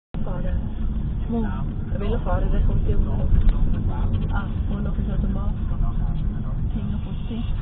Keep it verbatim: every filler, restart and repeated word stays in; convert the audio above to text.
fare. Mo, è bello fare le fonti uno. Ah, uno che sa domani. Tengo così.